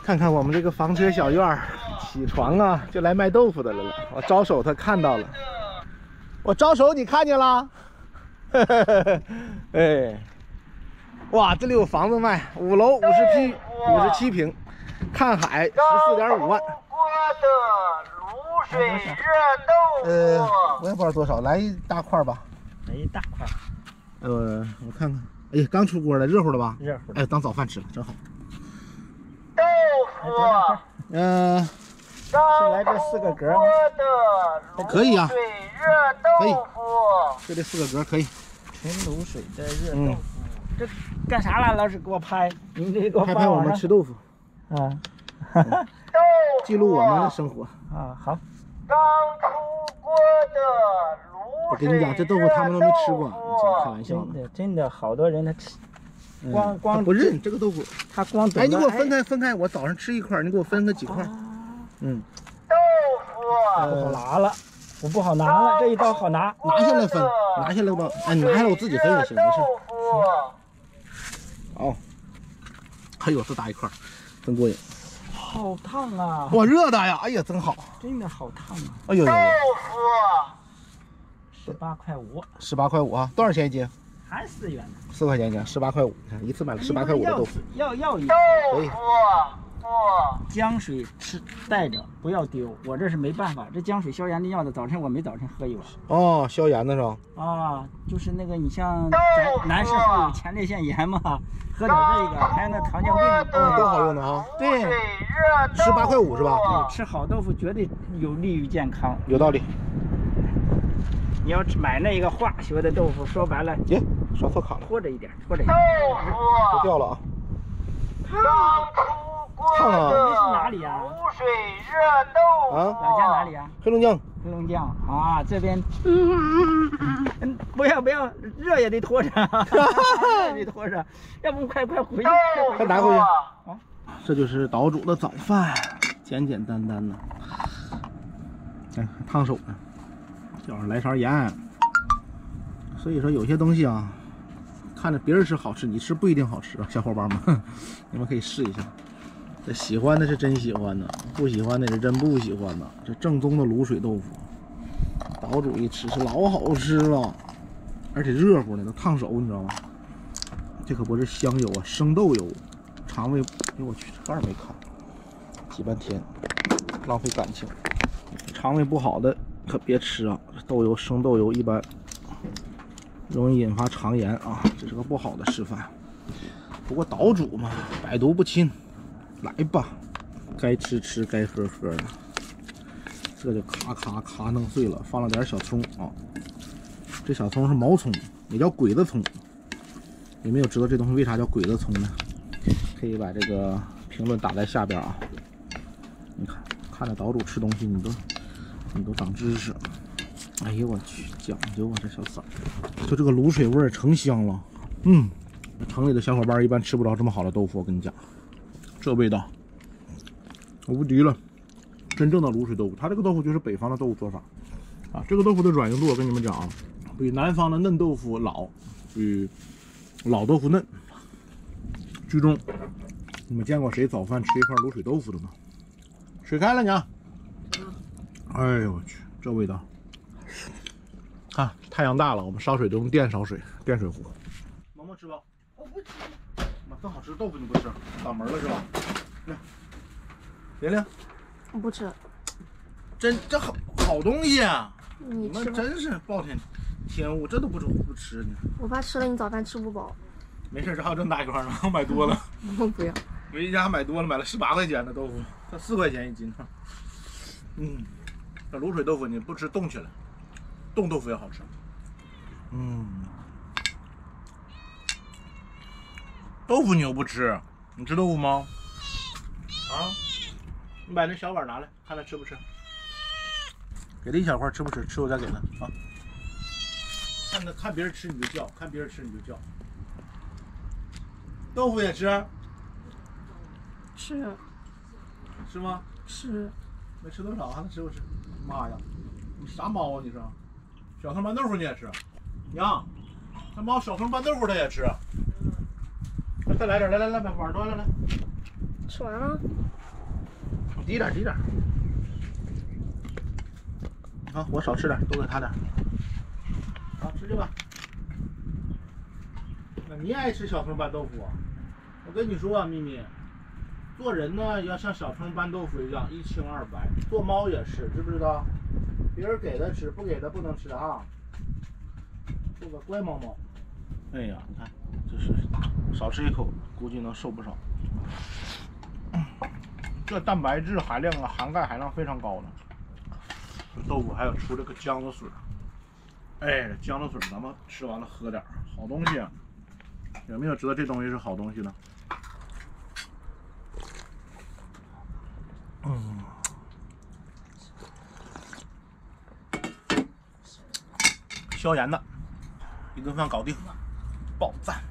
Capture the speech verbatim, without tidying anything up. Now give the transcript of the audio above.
看看我们这个房车小院儿，起床啊就来卖豆腐的了。我招手，他看到了。我招手，你看见了？哎，哇，这里有房子卖，五楼五十平，五十七平，看海，十四点五万。卤水热豆腐，呃，我也不知道多少，来一大块吧。 来一大块。 呃，我看看，哎呀，刚出锅了，热乎了吧？ 热乎。 哎，当早饭吃了，真好。 豆腐， 嗯， 是来这四个格吗？ 可以啊，可以，就这四个格可以。 纯卤水的热豆腐，这干啥了？老师给我拍，你这给我拍拍我们吃豆腐啊， 记录我们的生活啊。好。 刚出锅的卤我跟你讲，这豆腐他们都没吃过，开玩笑真的真的，好多人他吃。光光不认这个豆腐， 他光哎，你给我分开分开，我早上吃一块，你给我分个几块。嗯， 豆腐不好拿了，我不好拿了，这一刀好拿， 拿下来分，拿下来吧，哎，你拿下来我自己分也行，没事。好，哎呦，这大一块，真过瘾。 好烫啊！ 哇，热的呀！哎呀，真好， 真的好烫啊！ 哎呦呦， 十八块五， 十八块五啊，多少钱一斤？ 还四元呢， 四块钱一斤，十八块五，一次买了十八块五的豆腐， 要要一可以。 姜水吃带着，不要丢。我这是没办法，这姜水消炎利尿的，早晨我没早晨喝一碗。 哦，消炎的是吧？ 啊，就是那个你像咱男士妇有前列腺炎嘛，喝点这个，还有那糖尿病， 嗯，都好用的啊。 对， 十八块五是吧？ 对，吃好豆腐绝对有利于健康。 有道理。 你要买那个化学的豆腐，说白了， 耶，刷错卡了， 拖着一点，拖着一点， 都掉了啊！ 烫啊！ 这是哪里呀？ 卤水热豆腐啊， 老家哪里呀？ 黑龙江。 黑龙江啊，这边，嗯，不要不要，热也得拖着，热也得拖着，要不快快回去， 快拿回去。啊，这就是岛主的早饭，简简单单的。哎，烫手呢，脚上来勺盐。所以说有些东西啊，看着别人吃好吃，你吃不一定好吃啊，小伙伴们，你们可以试一下。这喜欢的是真喜欢的，不喜欢的是真不喜欢的。这正宗的卤水豆腐，岛主一吃是老好吃了，而且热乎呢，都烫手，你知道吗？这可不是香油啊，生豆油，肠胃，哎我去，这盖没看，挤半天，浪费感情。肠胃不好的可别吃啊，这豆油、生豆油一般容易引发肠炎啊，这是个不好的示范。不过岛主嘛，百毒不侵。来吧，该吃吃，该喝喝的，这就咔咔咔弄碎了，放了点小葱啊。这小葱是毛葱，也叫鬼子葱。有没有知道这东西为啥叫鬼子葱呢？可以把这个评论打在下边啊。你看，看着岛主吃东西，你都你都长知识。哎呦我去，讲究啊，这小嗓儿，就这个卤水味儿成香了。嗯，城里的小伙伴一般吃不着这么好的豆腐，我跟你讲。这味道无敌了，真正的卤水豆腐。它这个豆腐就是北方的豆腐做法啊。这个豆腐的软硬度我跟你们讲啊，比南方的嫩豆腐老，比老豆腐嫩。居中，你们见过谁早饭吃一块卤水豆腐的吗？水开了娘。哎呦我去，这味道！看、啊、太阳大了，我们烧水都用电烧水，电水壶。萌萌吃吧。我不吃。这好吃豆腐你不吃，倒霉了是吧？来，玲玲， 我不吃。 真这好好东西啊！ 你们真是暴殄天物，这都不不吃呢。 我怕吃了你早饭吃不饱。 没事，这还有这么大一块呢，我买多了。 我不要。 我一家买多了，买了十八块钱的豆腐，才四块钱一斤。嗯，这卤水豆腐你不吃冻起来，冻豆腐也好吃。嗯。豆腐你又不吃，你吃豆腐吗？啊，你把那小碗拿来，看他吃不吃。给他一小块，吃不吃？吃我再给他啊。看他看别人吃你就叫，看别人吃你就叫。豆腐也吃？ 吃。 吃吗？ 吃。 没吃多少，还能吃不吃？妈呀，你啥猫啊你是？小葱拌豆腐你也吃？娘，他猫小葱拌豆腐他也吃。再来点，来来来，把碗端来来。 吃完了。 滴点滴点。好，我少吃点，多给他点。好，吃去吧。那你爱吃小葱拌豆腐啊？我跟你说啊，咪咪，做人呢要像小葱拌豆腐一样一清二白，做猫也是，知不知道？别人给的吃，不给的不能吃啊。做个乖猫猫。哎呀，你看，这是少吃一口，估计能瘦不少。这蛋白质含量啊，含钙含量非常高的。这豆腐还有出这个姜子水，哎，姜子水咱们吃完了喝点，好东西啊！有没有知道这东西是好东西呢？嗯，消炎的，一顿饭搞定，爆赞。